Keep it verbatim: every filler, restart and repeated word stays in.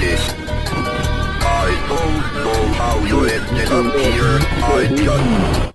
this. I don't know how you ended up here. I just...